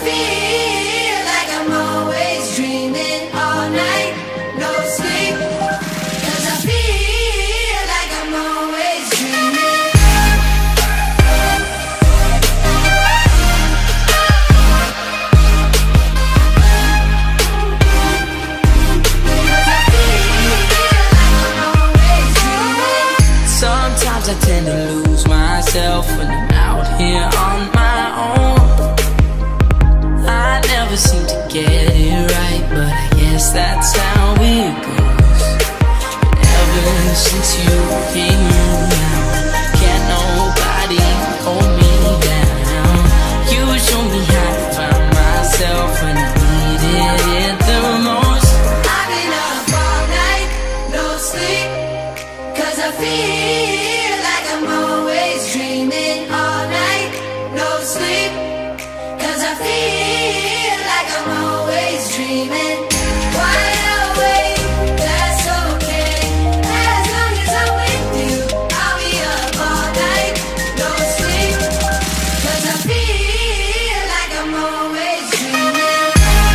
feel like I'm always dreaming all night, no sleep. 'Cause I feel like I'm always dreaming. Sometimes I tend to lose myself when I'm out here on my own. I never seem to get it right, but I guess that's how it goes. Ever since you came around, can't nobody hold me down. You show me how to find myself when I needed it the most. I've been up all night, no sleep. 'Cause I feel like I'm always dreaming all night, no sleep. 'Cause I feel like I'm always dreaming. Wide awake, that's okay. As long as I'm with you, I'll be up all night, no sleep. 'Cause I feel like I'm always dreaming.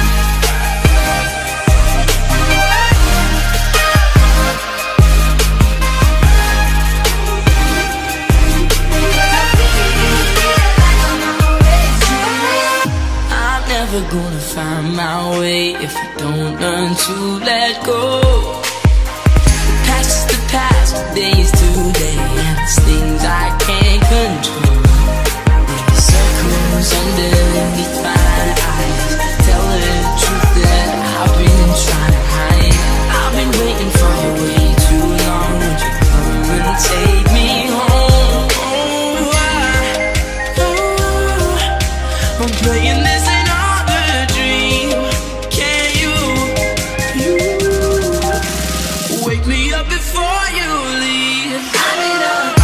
Never gonna find my way if I don't learn to let go. The past is the past, today is today, and it's things I can't control. There's circles underneath my eyes, tell the truth that I've been trying to hide. I've been waiting for you way too long. Would you come and take me home? I'm playing this ain't wake me up before you leave. I've been up